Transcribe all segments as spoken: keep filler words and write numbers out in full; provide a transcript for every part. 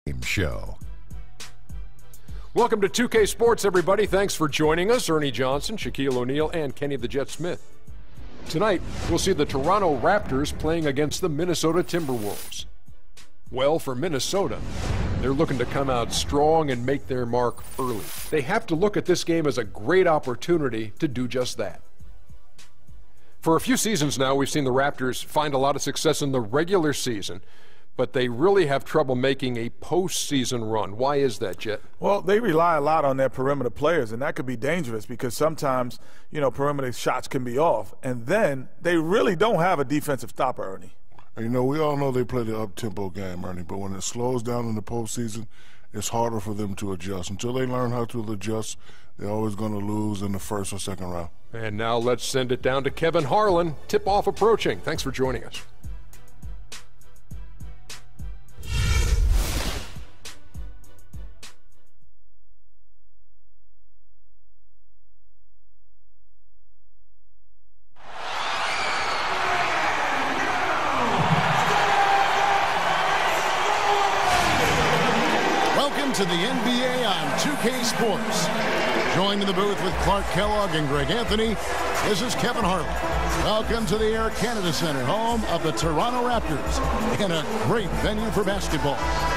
Show. Welcome to two K Sports, everybody. Thanks for joining us. Ernie Johnson, Shaquille O'Neal, and Kenny the Jet Smith. Tonight, we'll see the Toronto Raptors playing against the Minnesota Timberwolves. Well, for Minnesota, they're looking to come out strong and make their mark early. They have to look at this game as a great opportunity to do just that. For a few seasons now, we've seen the Raptors find a lot of success in the regular season, but they really have trouble making a postseason run. Why is that, Jet? Well, they rely a lot on their perimeter players, and that could be dangerous because sometimes, you know, perimeter shots can be off. And then they really don't have a defensive stopper, Ernie. You know, we all know they play the up-tempo game, Ernie, but when it slows down in the postseason, it's harder for them to adjust. Until they learn how to adjust, they're always going to lose in the first or second round. And now let's send it down to Kevin Harlan. Tip-off approaching. Thanks for joining us. To the N B A on two K Sports. Joined in the booth with Clark Kellogg and Greg Anthony, this is Kevin Harlan. Welcome to the Air Canada Center, home of the Toronto Raptors, and a great venue for basketball.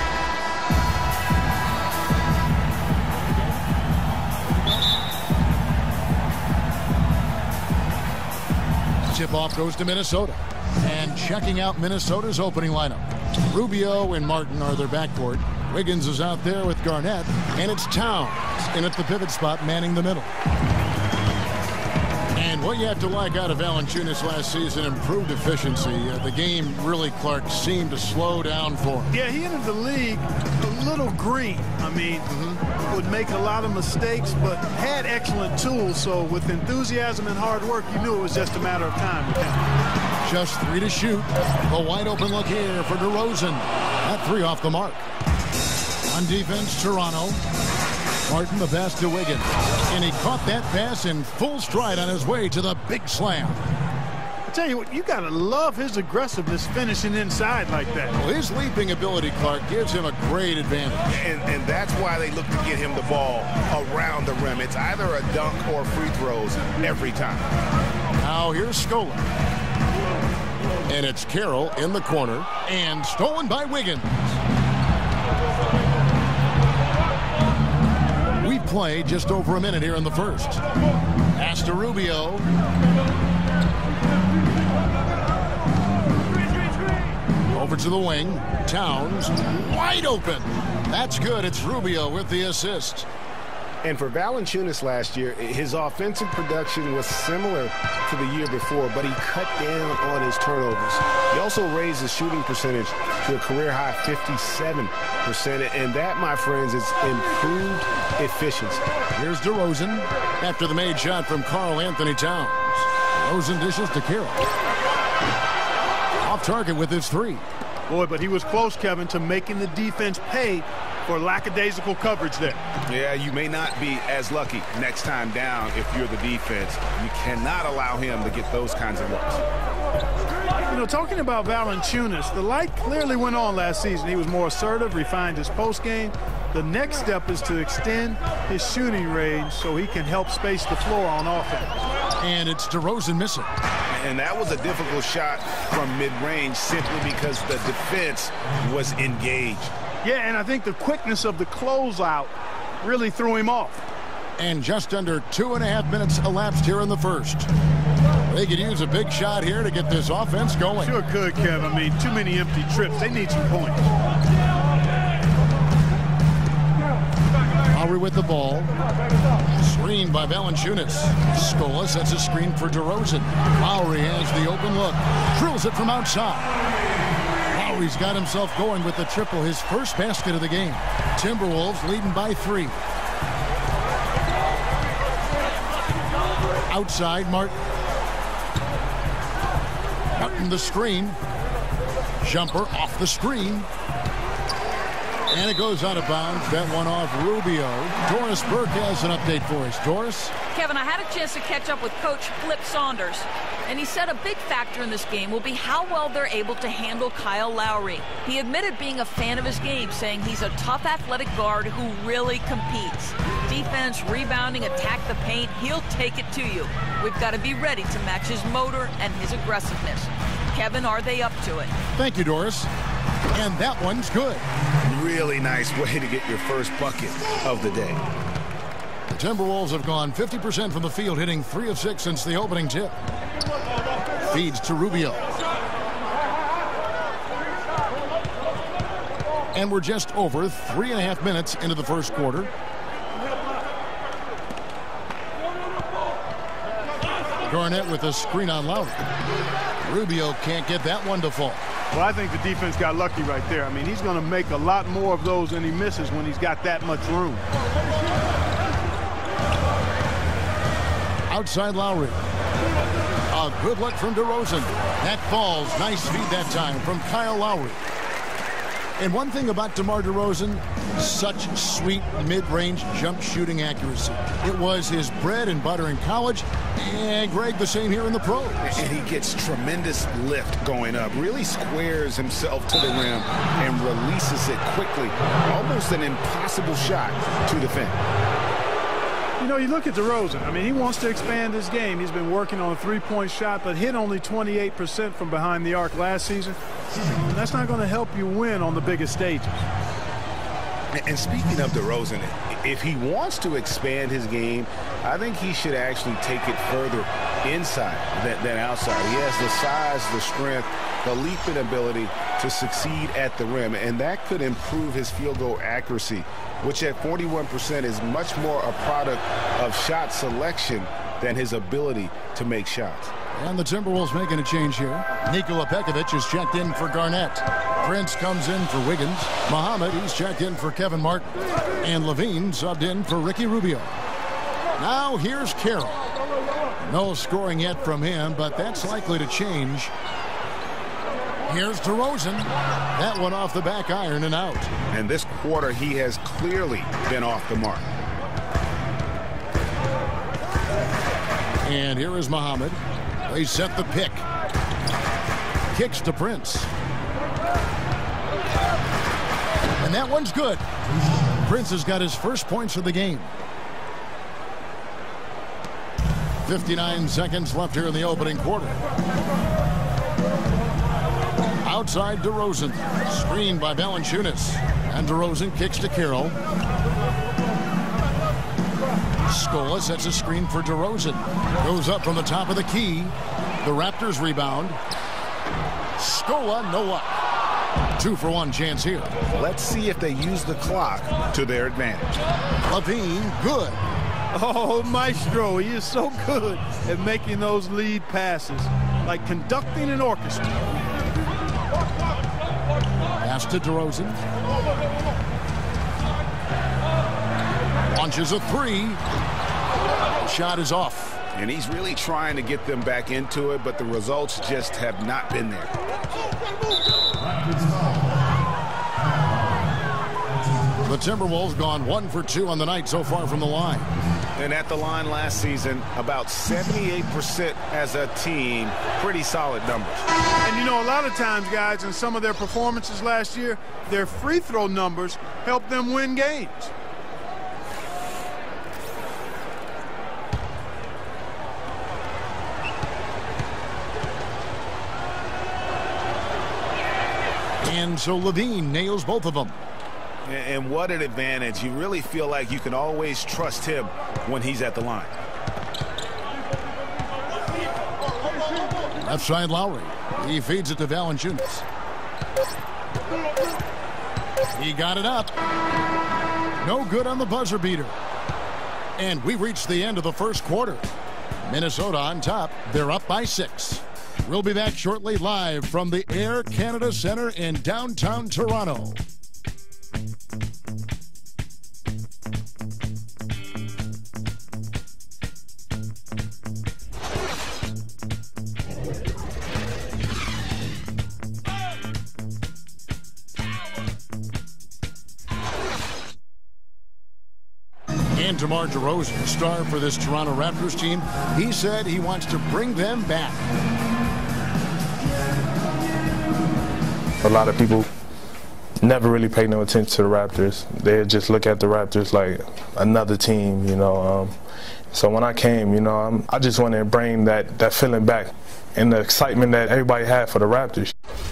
Tip-off goes to Minnesota. And checking out Minnesota's opening lineup. Rubio and Martin are their backcourt. Wiggins is out there with Garnett, and it's Towns in at the pivot spot, manning the middle. And what you have to like out of Valanciunas last season, improved efficiency. Uh, the game really, Clark, seemed to slow down for him. Yeah, he entered the league a little green. I mean, mm-hmm. would make a lot of mistakes, but had excellent tools. So with enthusiasm and hard work, you knew it was just a matter of time with him. Just three to shoot. A wide open look here for DeRozan. That three off the mark. On defense, Toronto. Martin the pass to Wiggins. And he caught that pass in full stride on his way to the big slam. I tell you what, you got to love his aggressiveness finishing inside like that. Well, his leaping ability, Clark, gives him a great advantage. And, and that's why they look to get him the ball around the rim. It's either a dunk or free throws every time. Now here's Scola. And it's Carroll in the corner. And stolen by Wiggins. We play just over a minute here in the first. Pass to Rubio. Over to the wing. Towns wide open. That's good. It's Rubio with the assist. And for Valanciunas last year, his offensive production was similar to the year before, but he cut down on his turnovers. He also raised his shooting percentage to a career-high fifty-seven percent, and that, my friends, is improved efficiency. Here's DeRozan after the made shot from Karl Anthony Towns. DeRozan dishes to Carroll. Off target with his three. Boy, but he was close, Kevin, to making the defense pay for lackadaisical coverage there. Yeah, you may not be as lucky next time down if you're the defense. You cannot allow him to get those kinds of looks. You know, talking about Valanciunas, the light clearly went on last season. He was more assertive, refined his post game. The next step is to extend his shooting range so he can help space the floor on offense. And it's DeRozan missing. And that was a difficult shot from mid-range simply because the defense was engaged. Yeah, and I think the quickness of the closeout really threw him off. And just under two and a half minutes elapsed here in the first. They could use a big shot here to get this offense going. Sure could, Kev. I mean, too many empty trips. They need some points. Lowry with the ball. Screened by Valanciunas. Scola sets a screen for DeRozan. Lowry has the open look. Drills it from outside. Lowry's got himself going with the triple, his first basket of the game. Timberwolves leading by three. Outside, Martin. Martin the screen. Jumper off the screen. And it goes out of bounds. That one off Rubio. Doris Burke has an update for us. Doris? Kevin, I had a chance to catch up with Coach Flip Saunders. And he said a big factor in this game will be how well they're able to handle Kyle Lowry. He admitted being a fan of his game, saying he's a tough athletic guard who really competes. Defense, rebounding, attack the paint, he'll take it to you. We've got to be ready to match his motor and his aggressiveness. Kevin, are they up to it? Thank you, Doris. And that one's good. Really nice way to get your first bucket of the day. The Timberwolves have gone fifty percent from the field, hitting three of six since the opening tip. Feeds to Rubio. And we're just over three and a half minutes into the first quarter. Garnett with a screen on Lowry. Rubio can't get that one to fall. Well, I think the defense got lucky right there. I mean, he's going to make a lot more of those than he misses when he's got that much room. Outside Lowry. A good look from DeRozan. That falls. Nice feed that time from Kyle Lowry. And one thing about DeMar DeRozan, such sweet mid-range jump shooting accuracy. It was his bread and butter in college, and Greg, the same here in the pros. And he gets tremendous lift going up, really squares himself to the rim and releases it quickly. Almost an impossible shot to defend. You know, you look at DeRozan. I mean, he wants to expand his game. He's been working on a three-point shot, but hit only twenty-eight percent from behind the arc last season. And that's not going to help you win on the biggest stages. And speaking of DeRozan, if he wants to expand his game, I think he should actually take it further inside than, than outside. He has the size, the strength, the leaping ability to succeed at the rim, and that could improve his field goal accuracy, which at forty-one percent is much more a product of shot selection than his ability to make shots. And the Timberwolves making a change here. Nikola Pekovic is checked in for Garnett. Prince comes in for Wiggins. Muhammad, he's checked in for Kevin Martin. And Levine subbed in for Ricky Rubio. Now here's Carroll. No scoring yet from him, but that's likely to change. Here's DeRozan. That one off the back iron and out. And this quarter, he has clearly been off the mark. And here is Muhammad. They set the pick. Kicks to Prince. And that one's good. Prince has got his first points of the game. fifty-nine seconds left here in the opening quarter. Outside DeRozan. Screened by Valanciunas. And DeRozan kicks to Carroll. Scola sets a screen for DeRozan. Goes up from the top of the key. The Raptors rebound. Scola, no luck. Two for one chance here. Let's see if they use the clock to their advantage. Levine, good. Oh, Maestro, he is so good at making those lead passes, like conducting an orchestra. Pass to DeRozan. Launches a three. The shot is off. And he's really trying to get them back into it, but the results just have not been there. The Timberwolves gone one for two on the night so far from the line. And at the line last season, about seventy-eight percent as a team. Pretty solid numbers. And you know, a lot of times, guys, in some of their performances last year, their free throw numbers helped them win games. And so Levine nails both of them. And what an advantage. You really feel like you can always trust him when he's at the line. Left side Lowry. He feeds it to Valanciunas. He got it up. No good on the buzzer beater. And we reached the end of the first quarter. Minnesota on top. They're up by six. We'll be back shortly live from the Air Canada Centre in downtown Toronto. And DeMar DeRozan, star for this Toronto Raptors team, he said he wants to bring them back. A lot of people never really pay no attention to the Raptors. They just look at the Raptors like another team, you know. Um, so when I came, you know, I'm, I just wanted to bring that, that feeling back and the excitement that everybody had for the Raptors.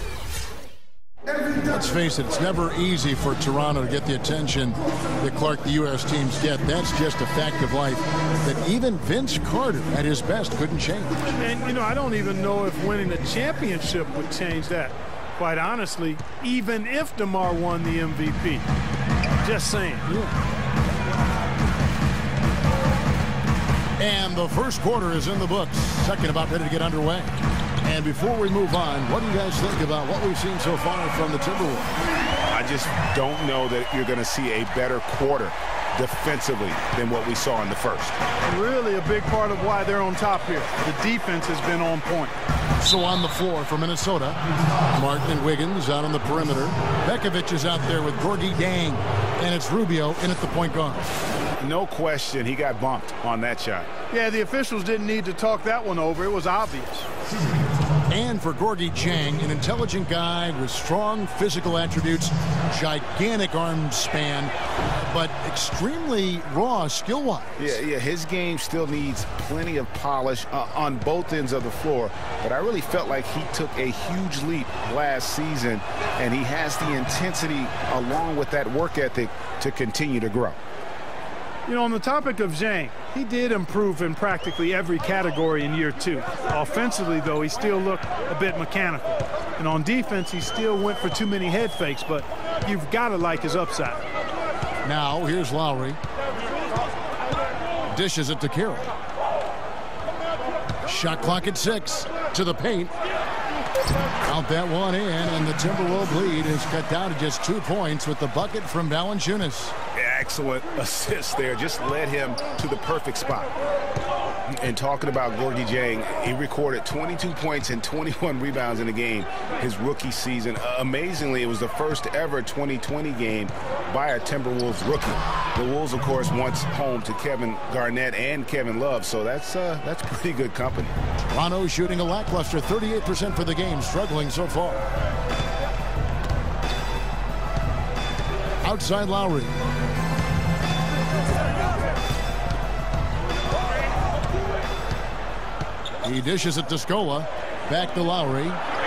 Let's face it, it's never easy for Toronto to get the attention that Clark, the U S teams get. That's just a fact of life that even Vince Carter at his best couldn't change. And, you know, I don't even know if winning a championship would change that. Quite honestly, even if DeMar won the M V P. Just saying. Yeah. And the first quarter is in the books. Second about ready to get underway. And before we move on, what do you guys think about what we've seen so far from the Timberwolves? I just don't know that you're going to see a better quarter defensively than what we saw in the first. Really a big part of why they're on top here. The defense has been on point. So on the floor for Minnesota, Martin and Wiggins out on the perimeter. Bekovic is out there with Gorgui Dieng, and it's Rubio in at the point guard. No question he got bumped on that shot. Yeah, the officials didn't need to talk that one over. It was obvious. And for Gorgui Dieng, an intelligent guy with strong physical attributes, gigantic arm span, but extremely raw skill-wise. Yeah, yeah, his game still needs plenty of polish uh, on both ends of the floor, but I really felt like he took a huge leap last season, and he has the intensity along with that work ethic to continue to grow. You know, on the topic of Dieng, he did improve in practically every category in year two. Offensively, though, he still looked a bit mechanical. And on defense, he still went for too many head fakes, but you've got to like his upside. Now, here's Lowry. Dishes it to Carroll. Shot clock at six. To the paint. Out that one in, and the Timberwolves lead is cut down to just two points with the bucket from Valanciunas. Excellent assist there. Just led him to the perfect spot. And talking about Gorgui Dieng, he recorded twenty-two points and twenty-one rebounds in the game his rookie season. Uh, amazingly, it was the first ever twenty twenty game by a Timberwolves rookie. The Wolves, of course, once home to Kevin Garnett and Kevin Love, so that's uh, that's pretty good company. Toronto shooting a lackluster thirty-eight percent for the game, struggling so far. Outside Lowry. He dishes it to Scola. Back to Lowry.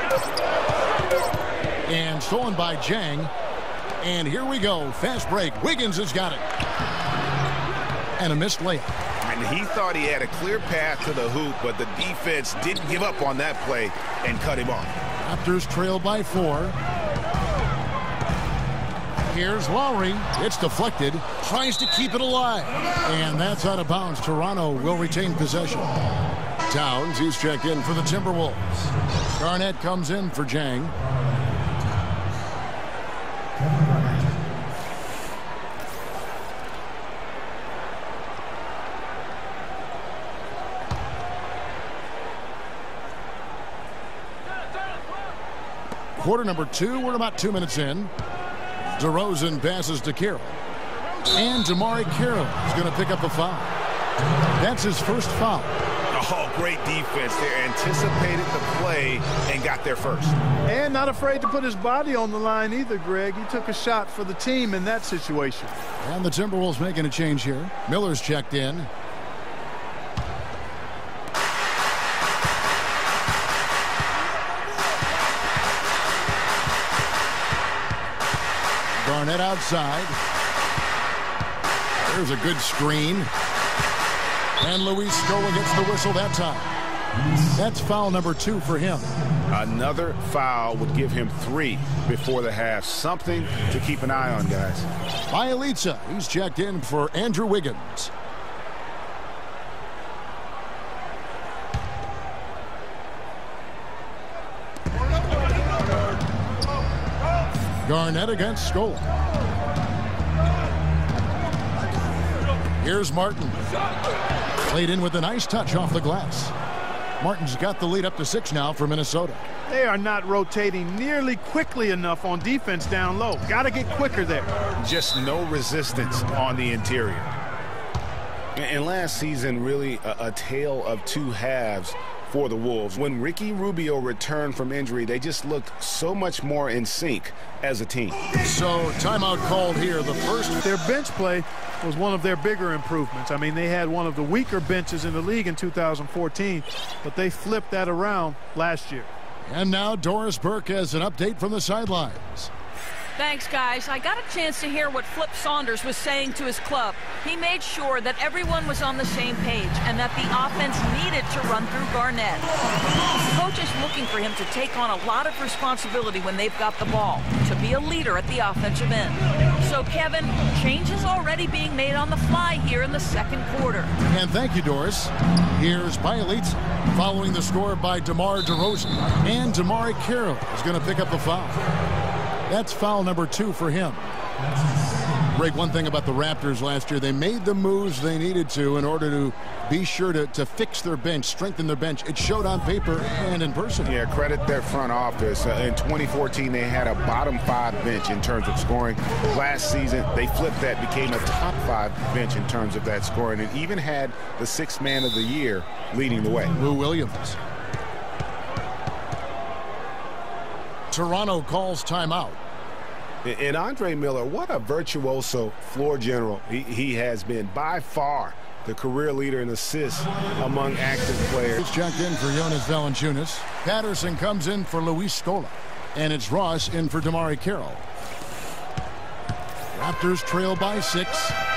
And stolen by Dieng. And here we go. Fast break. Wiggins has got it. And a missed layup. And he thought he had a clear path to the hoop, but the defense didn't give up on that play and cut him off. Raptors trail by four. Here's Lowry. It's deflected. Tries to keep it alive. And that's out of bounds. Toronto will retain possession. Towns, he's checked in for the Timberwolves. Garnett comes in for Dieng. Quarter number two, we're about two minutes in. DeRozan passes to Carroll. And DeMar Carroll is going to pick up a foul. That's his first foul. Oh, great defense there. Anticipated the play and got there first. And not afraid to put his body on the line either, Greg. He took a shot for the team in that situation. And the Timberwolves making a change here. Miller's checked in. Garnett outside. There's a good screen. And Luis Scola gets the whistle that time. That's foul number two for him. Another foul would give him three before the half. Something to keep an eye on, guys. Bjelica, he's checked in for Andrew Wiggins. Garnett against Scola. Here's Martin. Played in with a nice touch off the glass. Martin's got the lead up to six now for Minnesota. They are not rotating nearly quickly enough on defense down low. Got to get quicker there. Just no resistance on the interior. And last season, really a, a tale of two halves for the Wolves. When Ricky Rubio returned from injury, they just looked so much more in sync as a team. So timeout called here. The first. Their bench play was one of their bigger improvements. I mean, they had one of the weaker benches in the league in two thousand fourteen, but they flipped that around last year. And now Doris Burke has an update from the sidelines. Thanks, guys. I got a chance to hear what Flip Saunders was saying to his club. He made sure that everyone was on the same page and that the offense needed to run through Garnett. The coach is looking for him to take on a lot of responsibility when they've got the ball, to be a leader at the offensive end. So, Kevin, changes already being made on the fly here in the second quarter. And thank you, Doris. Here's Bielitz following the score by DeMar DeRozan. And Damari Carroll is going to pick up the foul. That's foul number two for him. Greg, one thing about the Raptors last year, they made the moves they needed to in order to be sure to, to fix their bench, strengthen their bench. It showed on paper and in person. Yeah, credit their front office. Uh, in twenty fourteen, they had a bottom five bench in terms of scoring. Last season, they flipped that, became a top five bench in terms of that scoring, and even had the sixth man of the year leading the way. Lou Williams. Toronto calls timeout. And Andre Miller, what a virtuoso floor general he, he has been. By far the career leader in assists among active players. It's checked in for Jonas Valanciunas. Patterson comes in for Luis Scola. And it's Ross in for Damari Carroll. Raptors trail by six.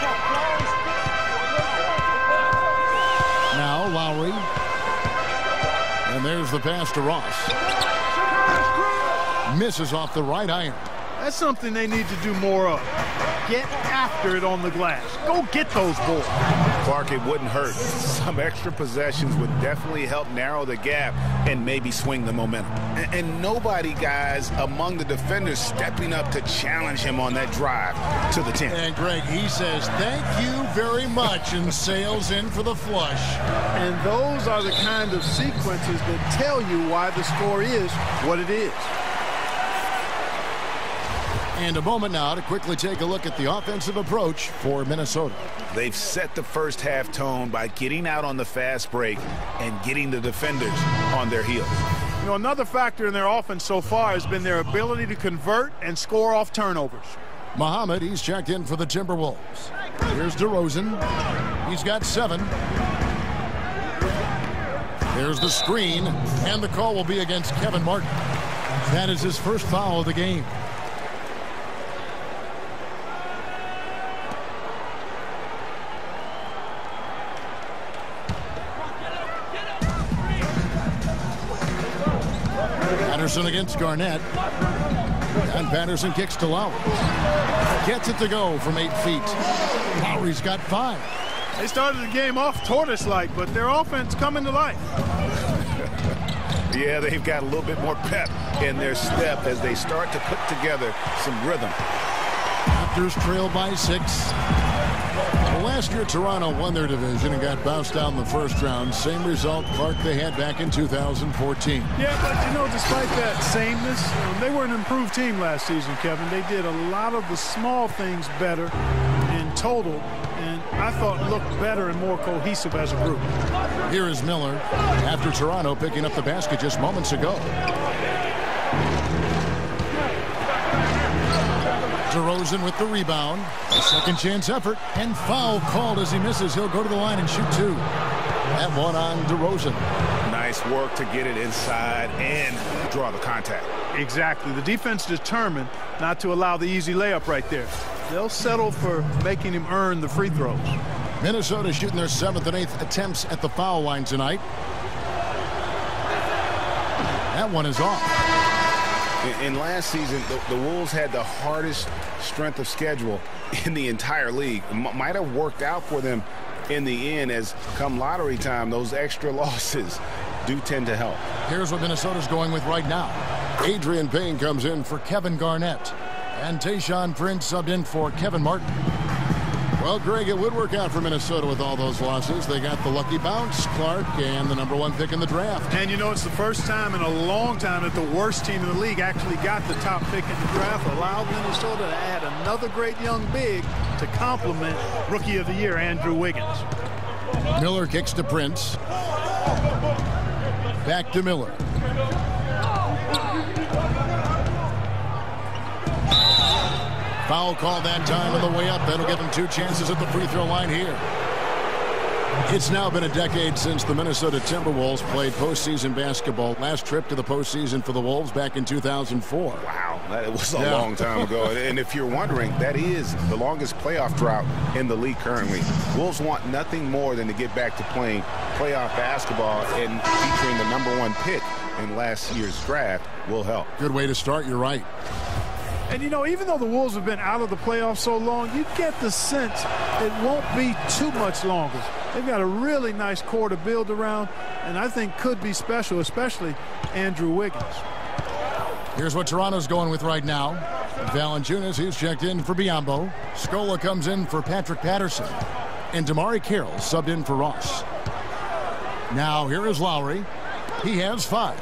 Now Lowry. And there's the pass to Ross. Misses off the right iron. That's something they need to do more of. Get after it on the glass. Go get those balls. Clark, it wouldn't hurt. Some extra possessions would definitely help narrow the gap and maybe swing the momentum. And, and nobody, guys, among the defenders stepping up to challenge him on that drive to the ten. And Greg, he says, thank you very much, and sails in for the flush. And those are the kind of sequences that tell you why the score is what it is. And a moment now to quickly take a look at the offensive approach for Minnesota. They've set the first half tone by getting out on the fast break and getting the defenders on their heels. You know, another factor in their offense so far has been their ability to convert and score off turnovers. Muhammad, he's checked in for the Timberwolves. Here's DeRozan. He's got seven. There's the screen, and the call will be against Kevin Martin. That is his first foul of the game. Patterson against Garnett. And Patterson kicks to Lowry. Gets it to go from eight feet. Lowry's got five. They started the game off tortoise-like, but their offense coming to life. Yeah, they've got a little bit more pep in their step as they start to put together some rhythm. Raptors trail by six. Well, last year, Toronto won their division and got bounced out in the first round. Same result, Clark, they had back in two thousand fourteen. Yeah, but, you know, despite that sameness, um, they were an improved team last season, Kevin. They did a lot of the small things better in total, and I thought looked better and more cohesive as a group. Here is Miller after Toronto picking up the basket just moments ago. DeRozan with the rebound. A second chance effort, and foul called as he misses. He'll go to the line and shoot two. That one on DeRozan. Nice work to get it inside and draw the contact. Exactly. The defense determined not to allow the easy layup right there. They'll settle for making him earn the free throws. Minnesota shooting their seventh and eighth attempts at the foul line tonight. That one is off. In last season, the, the Wolves had the hardest strength of schedule in the entire league. M might have worked out for them in the end, as come lottery time, those extra losses do tend to help. Here's what Minnesota's going with right now. Adrian Payne comes in for Kevin Garnett. And Tayshaun Prince subbed in for Kevin Martin. Well, Greg, it would work out for Minnesota with all those losses. They got the lucky bounce, Clark, and the number one pick in the draft. And, you know, it's the first time in a long time that the worst team in the league actually got the top pick in the draft, allowed Minnesota to add another great young big to complement Rookie of the Year, Andrew Wiggins. Miller kicks to Prince. Back to Miller. Foul call that time on the way up. That'll give him two chances at the free throw line here. It's now been a decade since the Minnesota Timberwolves played postseason basketball. Last trip to the postseason for the Wolves back in two thousand four. Wow, that was a yeah. long time ago. And if you're wondering, that is the longest playoff drought in the league currently. Wolves want nothing more than to get back to playing playoff basketball, and featuring the number one pick in last year's draft will help. Good way to start, you're right. And, you know, even though the Wolves have been out of the playoffs so long, you get the sense it won't be too much longer. They've got a really nice core to build around, and I think could be special, especially Andrew Wiggins. Here's what Toronto's going with right now. Valanciunas, he's checked in for Biyombo. Scola comes in for Patrick Patterson. And Damari Carroll subbed in for Ross. Now here is Lowry. He has five.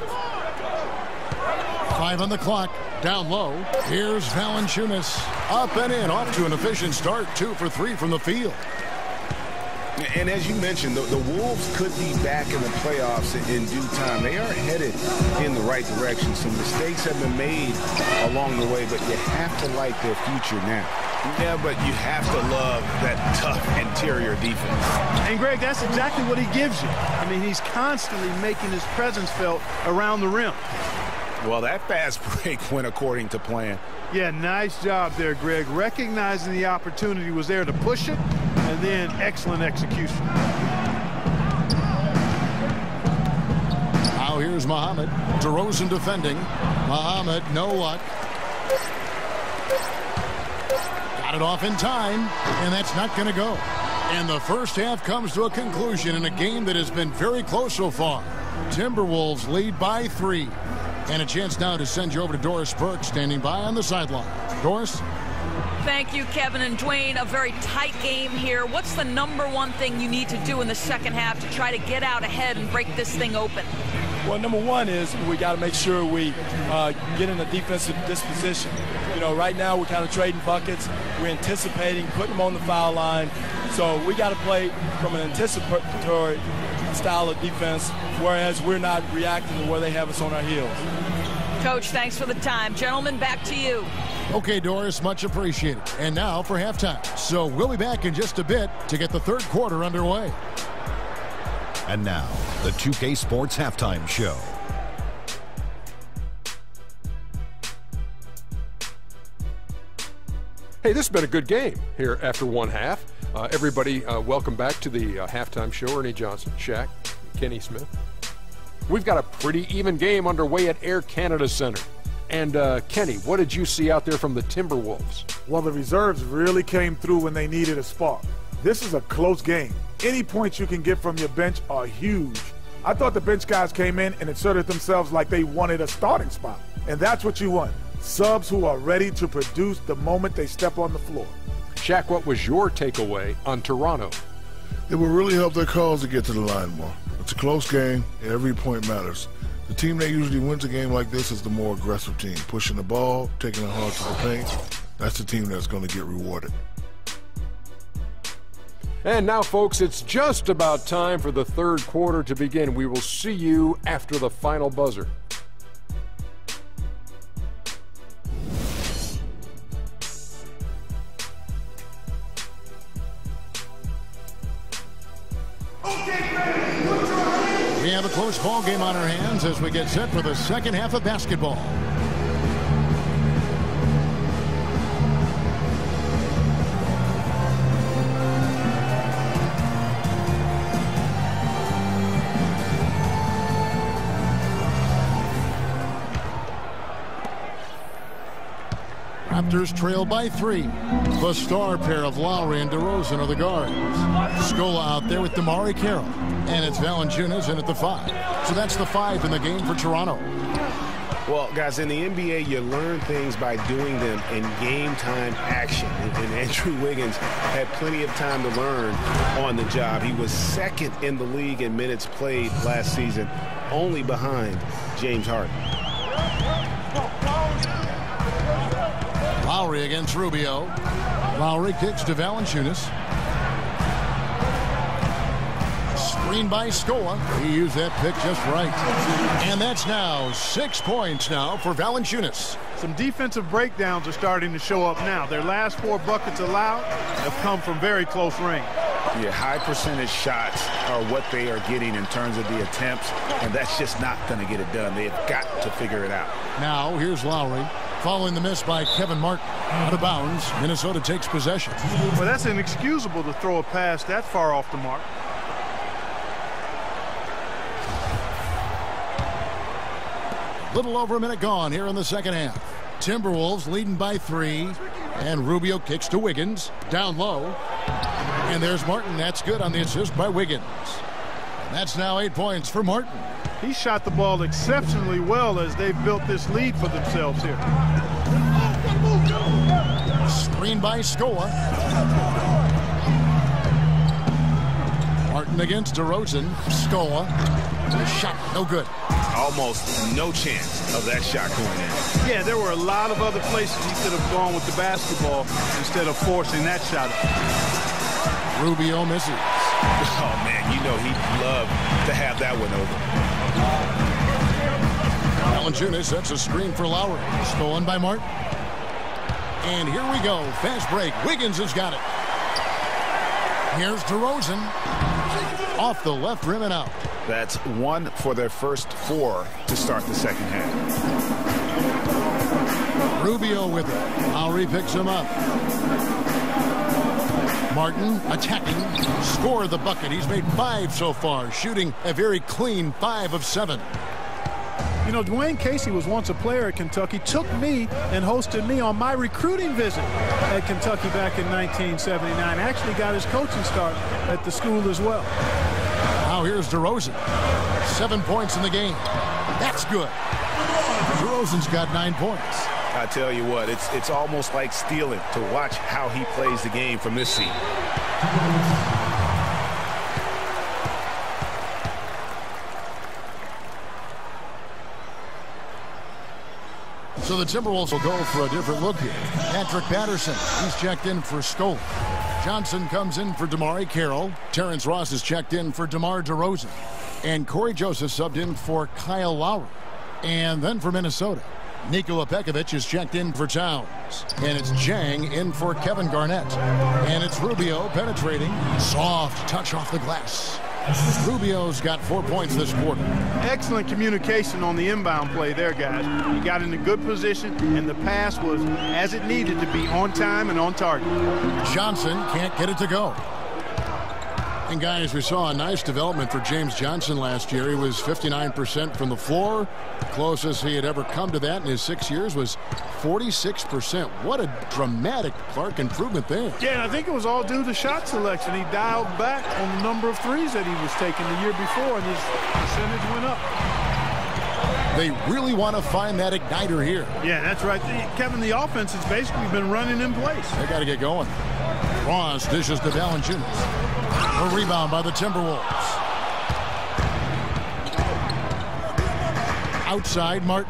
Five on the clock. Down low. Here's Valanciunas. Up and in. Off to an efficient start. Two for three from the field. And as you mentioned, the, the Wolves could be back in the playoffs in, in due time. They are headed in the right direction. Some mistakes have been made along the way, but you have to like their future now. Yeah, but you have to love that tough interior defense. And, Greg, that's exactly what he gives you. I mean, he's constantly making his presence felt around the rim. Well, that fast break went according to plan. Yeah, nice job there, Greg. Recognizing the opportunity was there to push it, and then excellent execution. Now here's Muhammad. DeRozan defending. Muhammad, no luck. Got it off in time, and that's not going to go. And the first half comes to a conclusion in a game that has been very close so far. Timberwolves lead by three. And a chance now to send you over to Doris Burke, standing by on the sideline. Doris? Thank you, Kevin and Dwayne. A very tight game here. What's the number one thing you need to do in the second half to try to get out ahead and break this thing open? Well, number one is we got to make sure we uh, get in a defensive disposition. You know, right now we're kind of trading buckets. We're anticipating, putting them on the foul line. So we got to play from an anticipatory style of defense, whereas we're not reacting to where they have us on our heels. Coach, thanks for the time. Gentlemen, back to you. Okay, Doris, much appreciated. And now for halftime. So we'll be back in just a bit to get the third quarter underway. And now, the two K Sports Halftime Show. Hey, this has been a good game here after one half. Uh, everybody, uh, welcome back to the uh, halftime show. Ernie Johnson, Shaq, Kenny Smith. We've got a pretty even game underway at Air Canada Center. And, uh, Kenny, what did you see out there from the Timberwolves? Well, the reserves really came through when they needed a spark. This is a close game. Any points you can get from your bench are huge. I thought the bench guys came in and inserted themselves like they wanted a starting spot. And that's what you want. Subs who are ready to produce the moment they step on the floor. Shaq, what was your takeaway on Toronto? It will really help their cause to get to the line more. It's a close game. Every point matters. The team that usually wins a game like this is the more aggressive team, pushing the ball, taking it hard to the paint. That's the team that's going to get rewarded. And now, folks, it's just about time for the third quarter to begin. We will see you after the final buzzer. We have a close ball game on our hands as we get set for the second half of basketball. Raptors trail by three. The star pair of Lowry and DeRozan are the guards. Scola out there with Damari Carroll. And it's Valanciunas in at the five. So that's the five in the game for Toronto. Well, guys, in the N B A, you learn things by doing them in game-time action. And, and Andrew Wiggins had plenty of time to learn on the job. He was second in the league in minutes played last season, only behind James Harden. Lowry against Rubio. Lowry kicks to Valanciunas. Screen by Scola. He used that pick just right. And that's now six points now for Valanciunas. Some defensive breakdowns are starting to show up now. Their last four buckets allowed have come from very close range. Yeah, high percentage shots are what they are getting in terms of the attempts, and that's just not going to get it done. They've got to figure it out. Now here's Lowry. Following the miss by Kevin Martin. Out of bounds, Minnesota takes possession. Well, that's inexcusable to throw a pass that far off the mark. Little over a minute gone here in the second half. Timberwolves leading by three. And Rubio kicks to Wiggins. Down low. And there's Martin. That's good on the assist by Wiggins. And that's now eight points for Martin. He shot the ball exceptionally well as they've built this lead for themselves here. Screen by Scola. Martin against DeRozan. Scola. Shot no good. Almost no chance of that shot going in. Yeah, there were a lot of other places he could have gone with the basketball instead of forcing that shot. Rubio misses. Oh, man, you know he'd love to have that one over. Valanciunas sets a screen for Lowry. Stolen by Martin. And here we go. Fast break. Wiggins has got it. Here's DeRozan. Off the left rim and out. That's one for their first four to start the second half. Rubio with it. Lowry picks him up. Martin attacking. Scored the bucket. He's made five so far. Shooting a very clean five of seven. You know, Dwayne Casey was once a player at Kentucky, took me and hosted me on my recruiting visit at Kentucky back in nineteen seventy-nine. Actually got his coaching start at the school as well. Now here's DeRozan. Seven points in the game. That's good. DeRozan's got nine points. I tell you what, it's it's almost like stealing to watch how he plays the game from this seat. So the Timberwolves will go for a different look here. Patrick Patterson, he's checked in for Scola. Johnson comes in for DeMar Carroll. Terrence Ross is checked in for DeMar DeRozan. And Corey Joseph subbed in for Kyle Lowry. And then for Minnesota, Nikola Pekovic is checked in for Towns. And it's Jang in for Kevin Garnett. And it's Rubio penetrating. Soft touch off the glass. Rubio's got four points this quarter. Excellent communication on the inbound play there, guys. He got in a good position, and the pass was as it needed to be, on time and on target. Johnson can't get it to go. And, guys, we saw a nice development for James Johnson last year. He was fifty-nine percent from the floor. The closest he had ever come to that in his six years was forty-six percent. What a dramatic Clark improvement there. Yeah, and I think it was all due to shot selection. He dialed back on the number of threes that he was taking the year before, and his percentage went up. They really want to find that igniter here. Yeah, that's right. Kevin, the offense has basically been running in place. They got to get going. Ross dishes to Valanciunas. A rebound by the Timberwolves. Outside, Martin.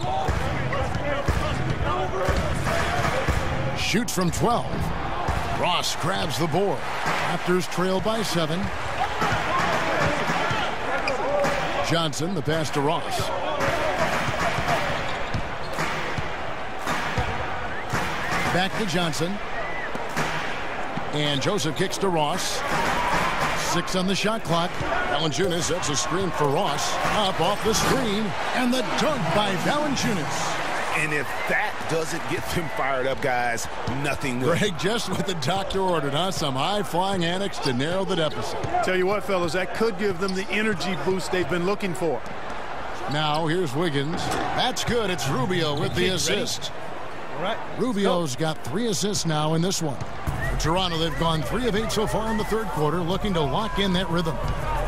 Shoots from twelve. Ross grabs the board. Raptors trail by seven. Johnson, the pass to Ross. Back to Johnson. And Joseph kicks to Ross. Six on the shot clock. Valanciunas sets a screen for Ross. Up off the screen. And the dunk by Valanciunas. And if that doesn't get them fired up, guys, nothing will. Greg, just what the doctor ordered, huh? Some high-flying antics to narrow the deficit. Tell you what, fellas, that could give them the energy boost they've been looking for. Now, here's Wiggins. That's good. It's Rubio with the assist. All right. Rubio's got three assists now in this one. For Toronto, they've gone three of eight so far in the third quarter, looking to lock in that rhythm.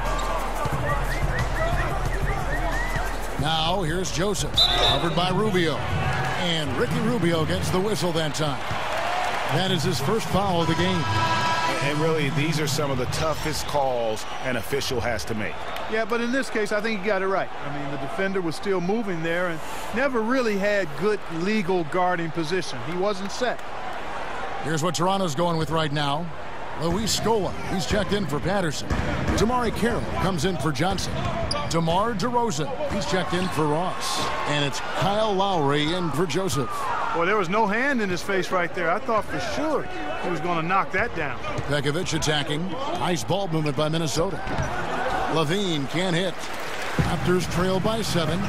Now, here's Joseph, covered by Rubio. And Ricky Rubio gets the whistle that time. That is his first foul of the game. And really, these are some of the toughest calls an official has to make. Yeah, but in this case, I think he got it right. I mean, the defender was still moving there and never really had good legal guarding position. He wasn't set. Here's what Toronto's going with right now. Luis Scola, he's checked in for Patterson. Damari Carroll comes in for Johnson. DeMar DeRozan, he's checked in for Ross. And it's Kyle Lowry in for Joseph. Well, there was no hand in his face right there. I thought for sure he was going to knock that down. Pekovic attacking. Nice ball movement by Minnesota. Levine can't hit. Raptors trail by seven.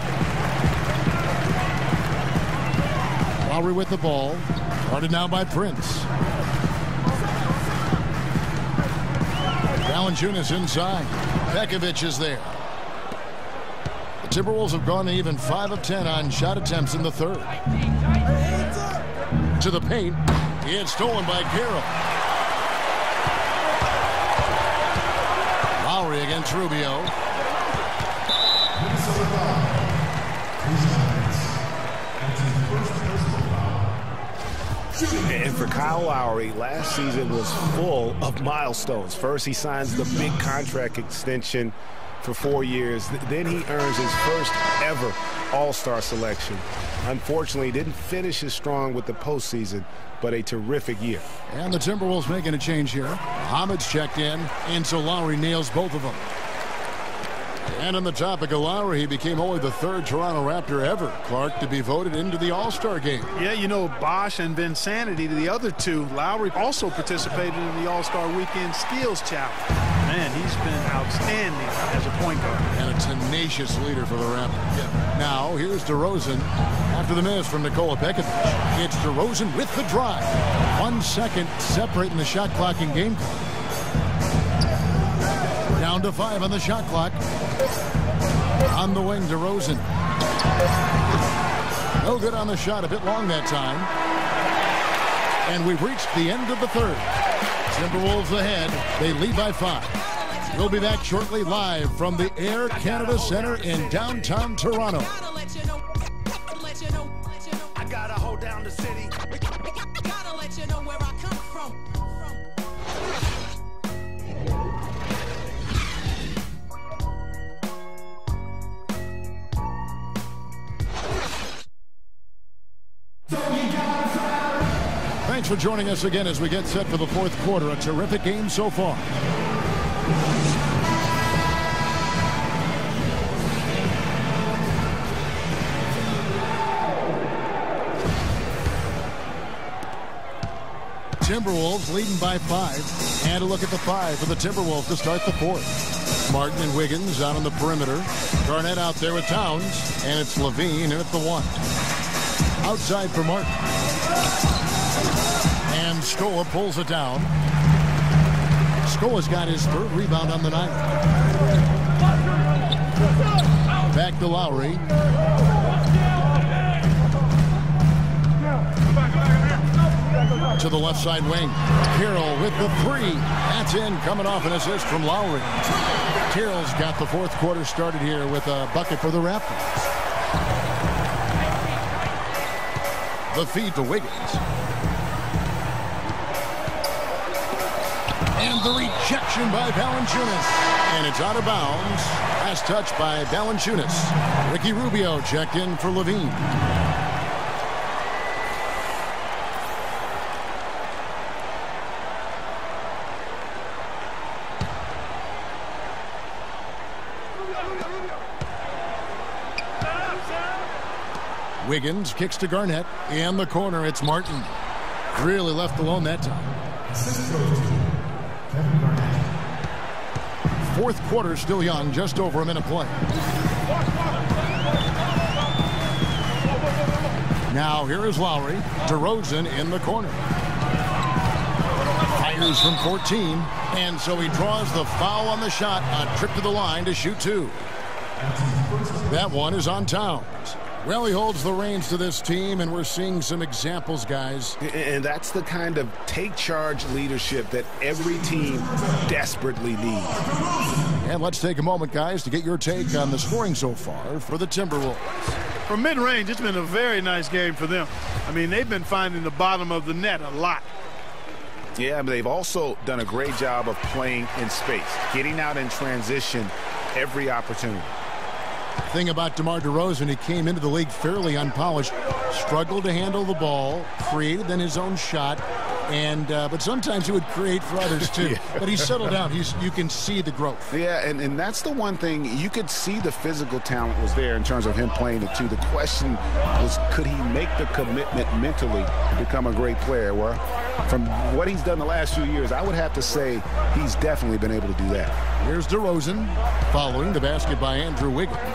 Lowry with the ball. Guarded now by Prince. Valanciunas inside. Pekovic is there. The Timberwolves have gone even five of ten on shot attempts in the third. To the paint. It's stolen by Carroll. Lowry against Rubio. And for Kyle Lowry, last season was full of milestones. First, he signs the big contract extension for four years. Then he earns his first ever All-Star selection. Unfortunately, he didn't finish as strong with the postseason, but a terrific year. And the Timberwolves making a change here. Hamid's checked in, and so Lowry nails both of them. And on the topic of Lowry, he became only the third Toronto Raptor ever, Clark, to be voted into the All-Star game. Yeah, you know, Bosch and Vinsanity, the other two. Lowry also participated in the All-Star Weekend Skills Challenge. Man, he's been outstanding as a point guard. And a tenacious leader for the Raptors. Yeah. Now, here's DeRozan after the miss from Nikola Pekovic. It's DeRozan with the drive. One second separating the shot clock and game clock. Down to five on the shot clock. On the wing, DeRozan. No good on the shot, a bit long that time. And we've reached the end of the third. Timberwolves ahead. They lead by five. We'll be back shortly live from the Air Canada Center in downtown Toronto. I gotta hold down the city. Gotta let you know where I come from. Thanks for joining us again as we get set for the fourth quarter. A terrific game so far. Timberwolves leading by five. And a look at the five for the Timberwolves to start the fourth. Martin and Wiggins out on the perimeter. Garnett out there with Towns. And it's Levine in at the one. Outside for Martin. And Scola pulls it down. Scola's got his third rebound on the night. Back to Lowry. To the left side wing. Carroll with the three. That's in, coming off an assist from Lowry. Carroll's got the fourth quarter started here with a bucket for the Raptors. The feed to Wiggins. And the rejection by Valanciunas. And it's out of bounds. Last touch by Valanciunas. Ricky Rubio checked in for Levine. Wiggins kicks to Garnett. In the corner, it's Martin. Really left alone that time. Fourth quarter still young, just over a minute play. Now here is Lowry. DeRozan in the corner. Fires from fourteen. And so he draws the foul on the shot. A trip to the line to shoot two. That one is on Towns. Well, he holds the reins to this team, and we're seeing some examples, guys. And that's the kind of take-charge leadership that every team desperately needs. And let's take a moment, guys, to get your take on the scoring so far for the Timberwolves. From mid-range, it's been a very nice game for them. I mean, they've been finding the bottom of the net a lot. Yeah, but they've also done a great job of playing in space, getting out in transition every opportunity. Thing about DeMar DeRozan, he came into the league fairly unpolished, struggled to handle the ball, created then his own shot, And uh, but sometimes he would create for others too. Yeah. But he's settled down. He's you can see the growth. Yeah, and, and that's the one thing. You could see the physical talent was there in terms of him playing the two. The question was, could he make the commitment mentally to become a great player? Well, from what he's done the last few years, I would have to say he's definitely been able to do that. Here's DeRozan following the basket by Andrew Wiggins.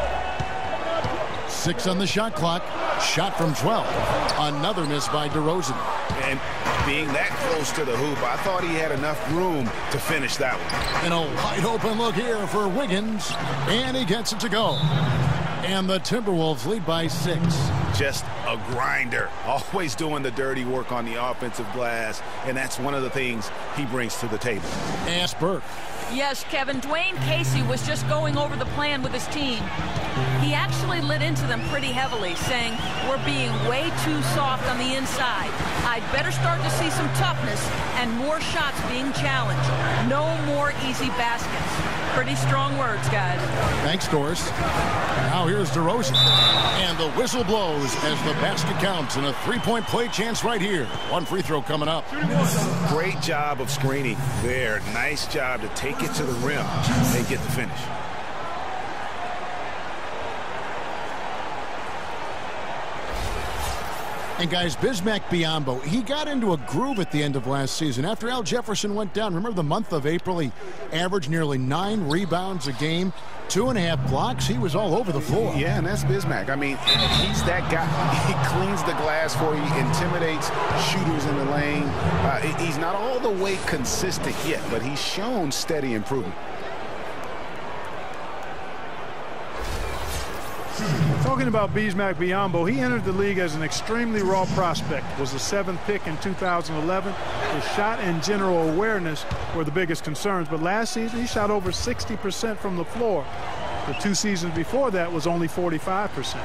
Six on the shot clock. Shot from twelve. Another miss by DeRozan. And being that close to the hoop, I thought he had enough room to finish that one. And a wide open look here for Wiggins. And he gets it to go. And the Timberwolves lead by six. Just a grinder. Always doing the dirty work on the offensive glass. And that's one of the things he brings to the table. Ask Burke. Yes, Kevin, Dwayne Casey was just going over the plan with his team. He actually lit into them pretty heavily, saying, we're being way too soft on the inside. I'd better start to see some toughness and more shots being challenged. No more easy baskets. Pretty strong words, guys. Thanks, Doris. Now here's DeRozan. And the whistle blows as the basket counts and a three-point play chance right here. One free throw coming up. Great job of screening there. Nice job to take it to the rim and get the finish. And guys, Bismack Biyombo, he got into a groove at the end of last season. After Al Jefferson went down, remember the month of April, he averaged nearly nine rebounds a game, two and a half blocks. He was all over the floor. Yeah, and that's Bismack. I mean, he's that guy. He cleans the glass for you, intimidates shooters in the lane. Uh, he's not all the way consistent yet, but he's shown steady improvement. Talking about Bismack Biyombo, he entered the league as an extremely raw prospect, was the seventh pick in two thousand eleven. His shot and general awareness were the biggest concerns, but last season he shot over sixty percent from the floor. The two seasons before that was only forty-five percent.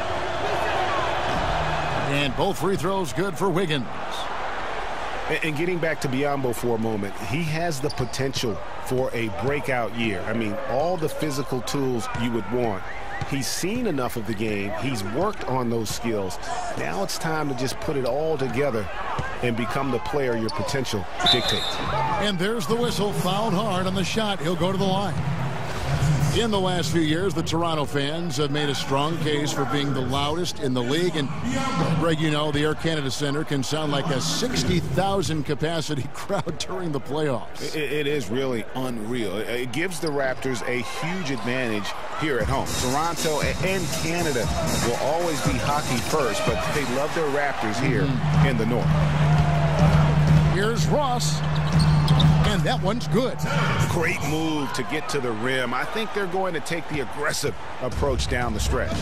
And both free throws good for Wiggins. And getting back to Biyombo for a moment, he has the potential for a breakout year. I mean, all the physical tools you would want. He's seen enough of the game. He's worked on those skills. Now it's time to just put it all together and become the player your potential dictates. And there's the whistle. Fouled hard on the shot. He'll go to the line. In the last few years, the Toronto fans have made a strong case for being the loudest in the league. And, Greg, you know, the Air Canada Center can sound like a sixty thousand capacity crowd during the playoffs. It, it is really unreal. It gives the Raptors a huge advantage here at home. Toronto and Canada will always be hockey first, but they love their Raptors here mm-hmm. in the North. Here's Ross. And that one's good. Great move to get to the rim. I think they're going to take the aggressive approach down the stretch.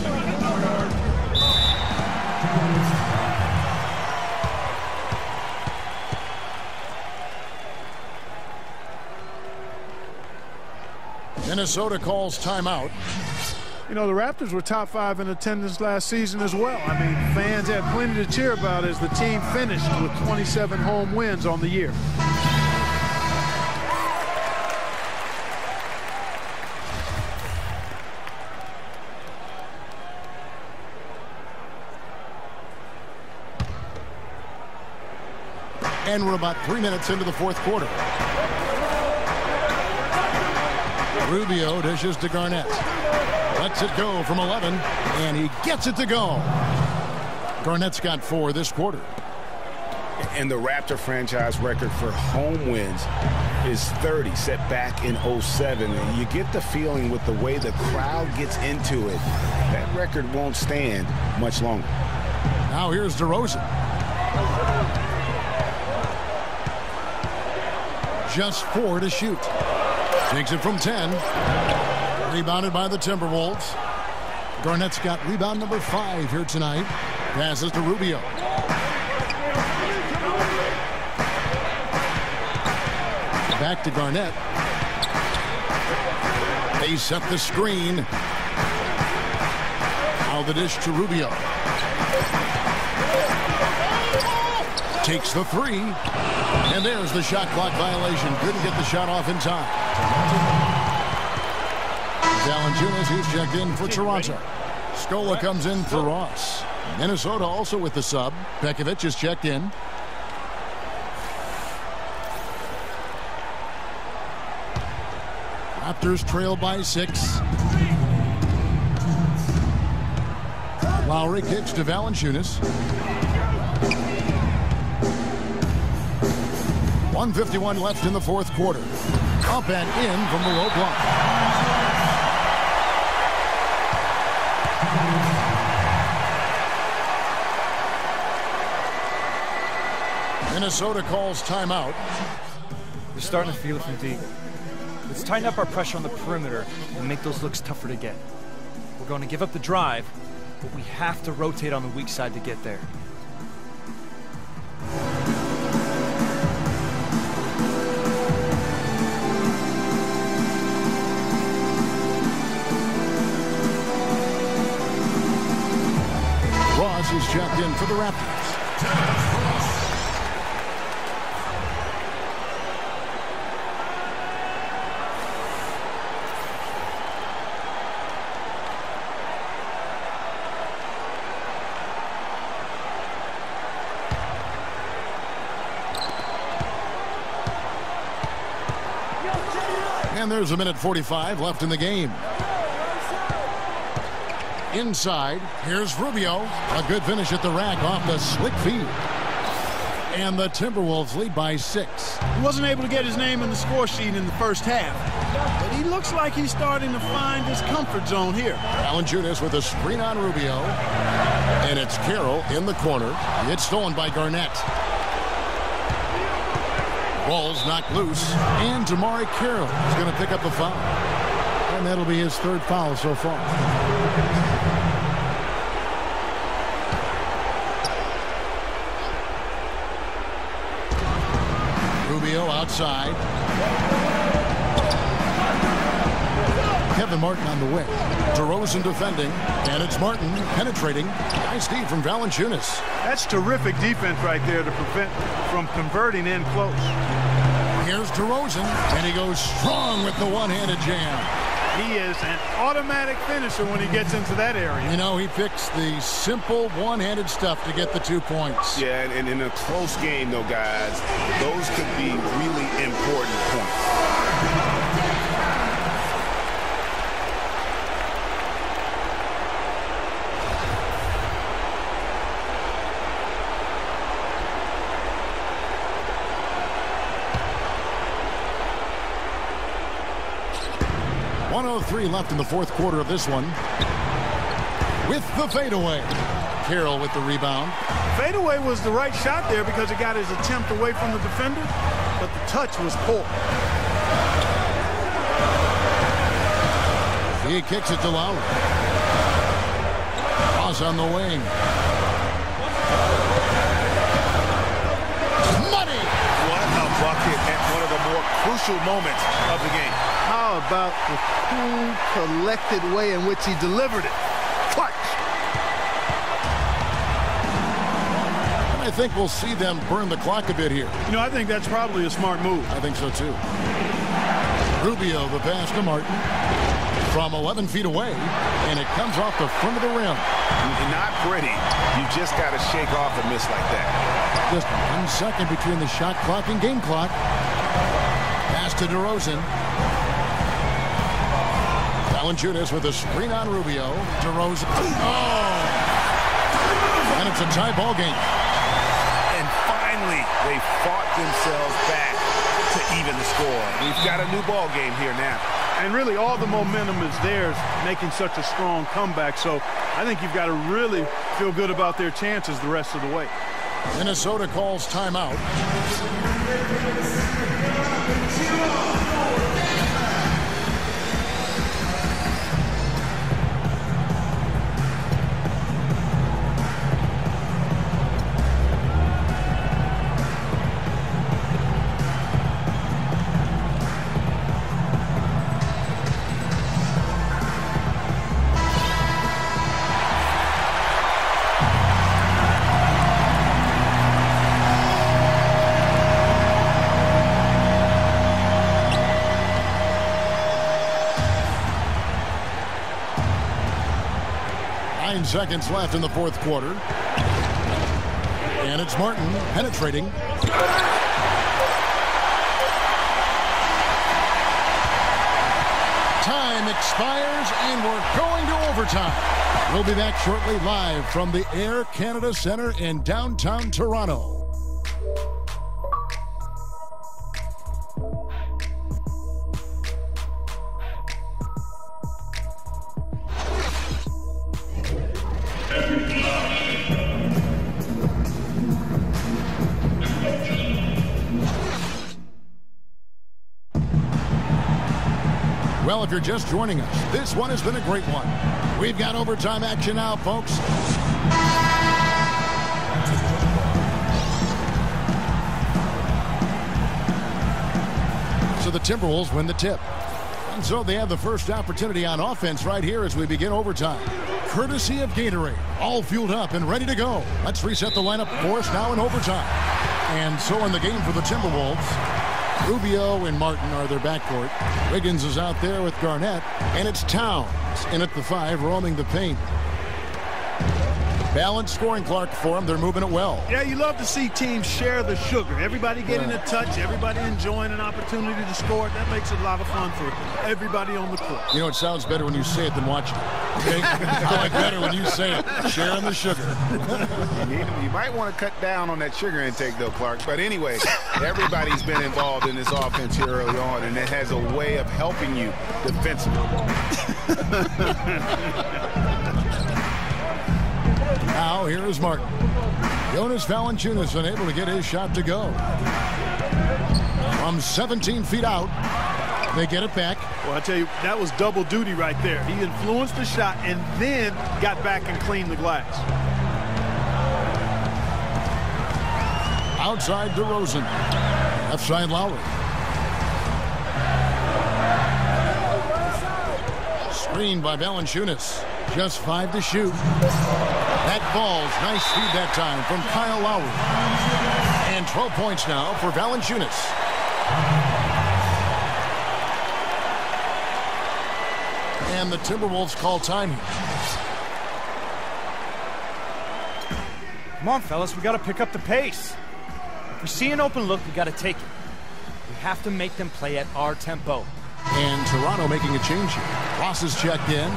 Minnesota calls timeout. You know, the Raptors were top five in attendance last season as well. I mean, fans had plenty to cheer about as the team finished with twenty-seven home wins on the year. And we're about three minutes into the fourth quarter. Rubio dishes to Garnett. Lets it go from eleven, and he gets it to go. Garnett's got four this quarter. And the Raptor franchise record for home wins is thirty, set back in oh seven. You get the feeling with the way the crowd gets into it, that record won't stand much longer. Now here's DeRozan. Just four to shoot. Takes it from ten. Rebounded by the Timberwolves. Garnett's got rebound number five here tonight. Passes to Rubio. Back to Garnett. They set the screen. Now the dish to Rubio. Takes the three. And there's the shot clock violation. Couldn't get the shot off in time. Valanciunas, he's checked in for Toronto. Scola comes in for Ross. Minnesota also with the sub. Pekovic is checked in. Raptors trail by six. Lowry kicks to Valanciunas. one fifty-one left in the fourth quarter. Up and in from the low block. Minnesota calls timeout. We're starting to feel it from deep. Let's tighten up our pressure on the perimeter and make those looks tougher to get. We're going to give up the drive, but we have to rotate on the weak side to get there. Ross is checked in for the Raptors. And there's a minute forty-five left in the game. Inside, here's Rubio. A good finish at the rack off the slick feed. And the Timberwolves lead by six. He wasn't able to get his name in the score sheet in the first half, but he looks like he's starting to find his comfort zone here. Valanciunas with a screen on Rubio. And it's Carroll in the corner. It's stolen by Garnett. Ball's knocked loose, and Damari Carroll is going to pick up the foul. And that'll be his third foul so far. Rubio outside. Kevin Martin on the wing. DeRozan defending, and it's Martin penetrating. Nice D from Valanciunas. That's terrific defense right there to prevent from converting in close. Here's DeRozan, and he goes strong with the one-handed jam. He is an automatic finisher when he gets into that area. You know, he picks the simple one-handed stuff to get the two points. Yeah, and, and in a close game, though, guys, those could be really important points. one oh three left in the fourth quarter of this one. With the fadeaway. Carroll with the rebound. Fadeaway was the right shot there because it got his attempt away from the defender, but the touch was poor. He kicks it to Lowry. Cross on the wing. Money! What a bucket at one of the more crucial moments of the game. How about the cool, collected way in which he delivered it? Clutch! And I think we'll see them burn the clock a bit here. You know, I think that's probably a smart move. I think so, too. Rubio, the pass to Martin. From eleven feet away, and it comes off the front of the rim. Not pretty. You just got to shake off a miss like that. Just one second between the shot clock and game clock. Pass to DeRozan. Valanciunas with a screen on Rubio. DeRozan. Oh! And it's a tie ball game. And finally, they fought themselves back to even the score. We've got a new ball game here now. And really, all the momentum is theirs, making such a strong comeback. So I think you've got to really feel good about their chances the rest of the way. Minnesota calls timeout. Nine seconds left in the fourth quarter. And it's Martin penetrating. expires, and we're going to overtime. We'll be back shortly live from the Air Canada Centre in downtown Toronto. Well, if you're just joining us, this one has been a great one. We've got overtime action now, folks. So the Timberwolves win the tip. And so they have the first opportunity on offense right here as we begin overtime. Courtesy of Gatorade, all fueled up and ready to go. Let's reset the lineup for us now in overtime. And so in the game for the Timberwolves, Rubio and Martin are their backcourt. Wiggins is out there with Garnett, and it's Towns in at the five, roaming the paint. Balanced scoring, Clark, for them. They're moving it well. Yeah, you love to see teams share the sugar. Everybody getting yeah. a touch, everybody enjoying an opportunity to score. That makes it a lot of fun for everybody on the court. You know, it sounds better when you say it than watch it. Okay? I like better when you say it. Sharing the sugar. you, you might want to cut down on that sugar intake, though, Clark. But anyway, everybody's been involved in this offense here early on, and it has a way of helping you defensively. Now, here is Martin. Jonas Valanciunas unable to get his shot to go. From seventeen feet out, they get it back. Well, I tell you, that was double duty right there. He influenced the shot and then got back and cleaned the glass. Outside DeRozan. Left side Lowry. Screened by Valanciunas. Just five to shoot. That falls. Nice feed that time from Kyle Lowry. And twelve points now for Valanciunas. And the Timberwolves call time here. Come on, fellas. We got to pick up the pace. If we see an open look, we got to take it. We have to make them play at our tempo. And Toronto making a change here. Ross is checked in.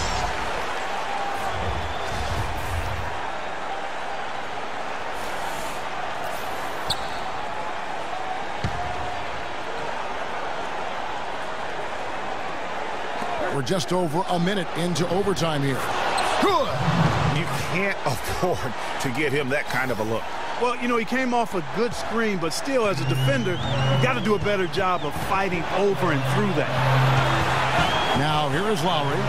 We're just over a minute into overtime here. Good. You can't afford to get him that kind of a look. Well, you know, he came off a good screen, but still, as a defender, you got to do a better job of fighting over and through that. Now, here is Lowry.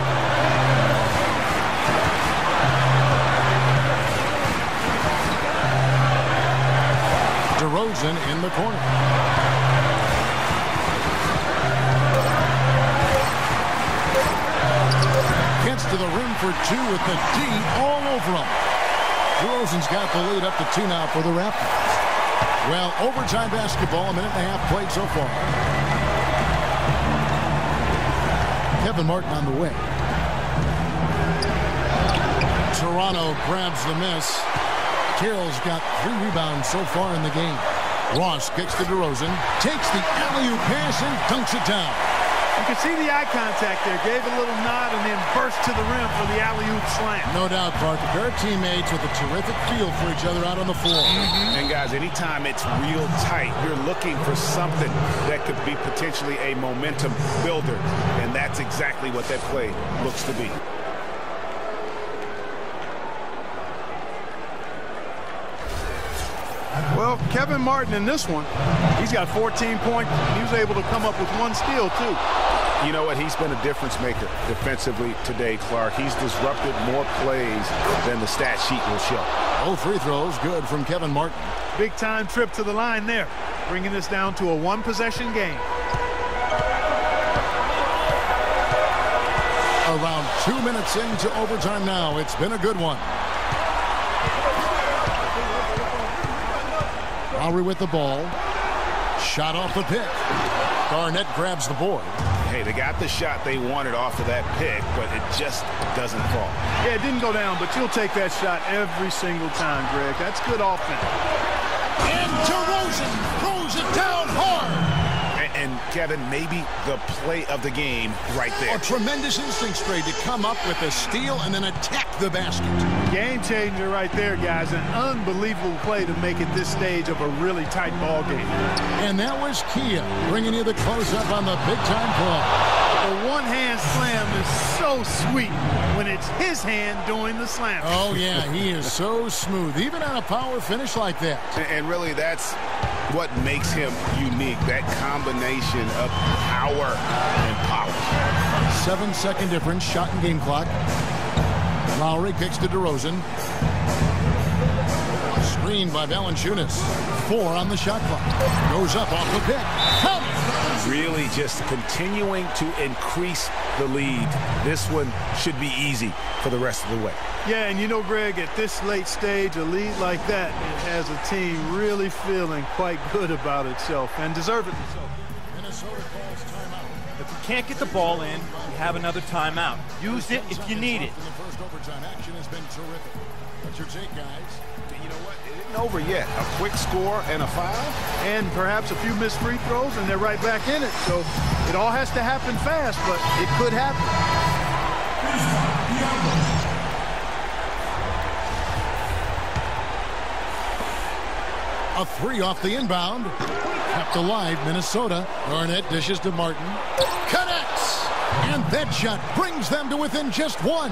DeRozan in the corner. Gets to the rim for two with the D all over him. DeRozan's got the lead up to two now for the Raptors. Well, overtime basketball, a minute and a half played so far. Kevin Martin on the way. Toronto grabs the miss. Carroll's got three rebounds so far in the game. Ross kicks to DeRozan, takes the alley-oop pass and dunks it down. You can see the eye contact there. Gave a little nod and then burst to the rim for the alley-oop slam. No doubt, Clark. A pair of teammates with a terrific feel for each other out on the floor. Mm-hmm. And, guys, anytime it's real tight, you're looking for something that could be potentially a momentum builder. And that's exactly what that play looks to be. Well, Kevin Martin in this one, he's got fourteen points. He was able to come up with one steal, too. You know what? He's been a difference maker defensively today, Clark. He's disrupted more plays than the stat sheet will show. Both free throws good from Kevin Martin. Big time trip to the line there, bringing this down to a one-possession game. Around two minutes into overtime now. It's been a good one. Lowry with the ball. Shot off the pick. Garnett grabs the board. Hey, they got the shot they wanted off of that pick, but it just doesn't fall. Yeah, it didn't go down, but you'll take that shot every single time, Greg. That's good offense. And DeRozan throws it down hard. And, And, Kevin, maybe the play of the game right there. A tremendous instincts trade to come up with a steal and then attack the basket. Game changer right there, guys. An unbelievable play to make it this stage of a really tight ball game. And that was Kia bringing you the close-up on the big-time play. The one-hand slam is so sweet when it's his hand doing the slam. Oh, yeah, he is so smooth, even on a power finish like that. And really, that's what makes him unique, that combination of power and polish. Seven-second difference, shot and game clock. Lowry kicks to DeRozan. Screen by Valanciunas. Four on the shot clock. Goes up off the pick. Count it. Really just continuing to increase the lead. This one should be easy for the rest of the way. Yeah, and you know, Greg, at this late stage, a lead like that, it has a team really feeling quite good about itself and deservedly so. Minnesota calls timeout. If we can't get the ball in, we have another timeout. Use it if you need it. The first overtime action has been terrific. What's your take, guys? You know what? It isn't over yet. A quick score and a foul. And perhaps a few missed free throws, and they're right back in it. So it all has to happen fast, but it could happen. A three off the inbound. Kept alive, Minnesota. Garnett dishes to Martin. Connects! And that shot brings them to within just one.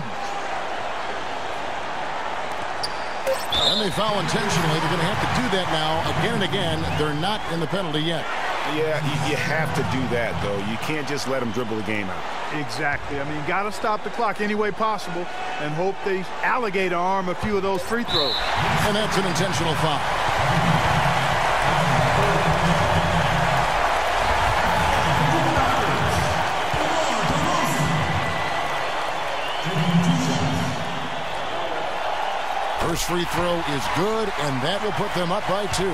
And they foul intentionally. They're going to have to do that now again and again. They're not in the penalty yet. Yeah, you, you have to do that, though. You can't just let them dribble the game out. Exactly. I mean, got to stop the clock any way possible and hope they alligator arm a few of those free throws. And that's an intentional foul. First free throw is good, and that will put them up by two.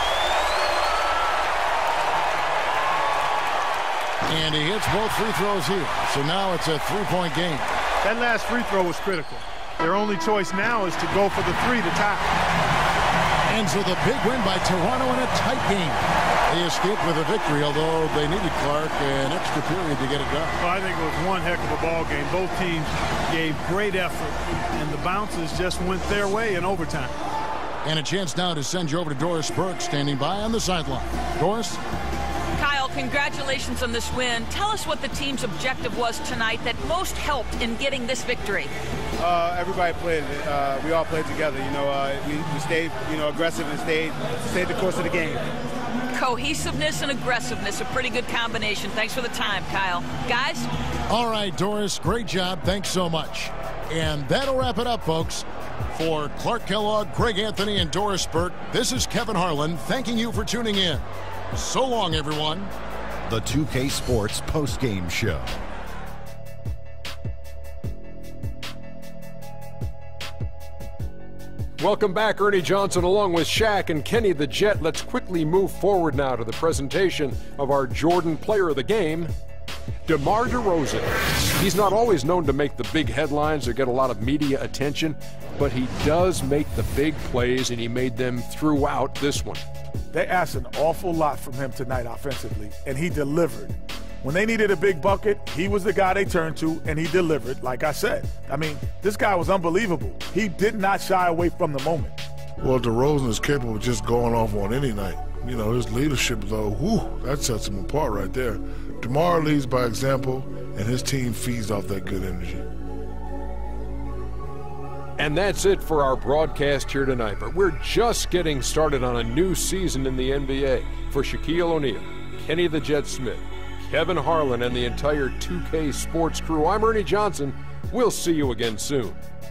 And he hits both free throws here. So now it's a three-point game. That last free throw was critical. Their only choice now is to go for the three to tie. And so the big win by Toronto in a tight game. They escaped with a victory, although they needed Clark an extra period to get it done. Well, I think it was one heck of a ball game. Both teams gave great effort, and the bounces just went their way in overtime. And a chance now to send you over to Doris Burke, standing by on the sideline. Doris? Kyle, congratulations on this win. Tell us what the team's objective was tonight that most helped in getting this victory. Uh, everybody played. Uh, we all played together. You know, uh, we, we stayed, you know, aggressive and stayed, stayed the course of the game. Cohesiveness and aggressiveness, a pretty good combination. Thanks for the time, Kyle. Guys? All right, Doris, great job. Thanks so much. And that'll wrap it up, folks. For Clark Kellogg, Greg Anthony, and Doris Burke, this is Kevin Harlan thanking you for tuning in. So long, everyone. The two K Sports postgame show. Welcome back, Ernie Johnson, along with Shaq and Kenny the Jet. Let's quickly move forward now to the presentation of our Jordan Player of the Game, DeMar DeRozan. He's not always known to make the big headlines or get a lot of media attention, but he does make the big plays, and he made them throughout this one. They asked an awful lot from him tonight offensively, and he delivered. When they needed a big bucket, he was the guy they turned to, and he delivered, like I said. I mean, this guy was unbelievable. He did not shy away from the moment. Well, DeRozan is capable of just going off on any night. You know, his leadership, though, whew, that sets him apart right there. DeMar leads by example, and his team feeds off that good energy. And that's it for our broadcast here tonight. But we're just getting started on a new season in the N B A. For Shaquille O'Neal, Kenny the Jet Smith, Kevin Harlan, and the entire two K Sports crew, I'm Ernie Johnson. We'll see you again soon.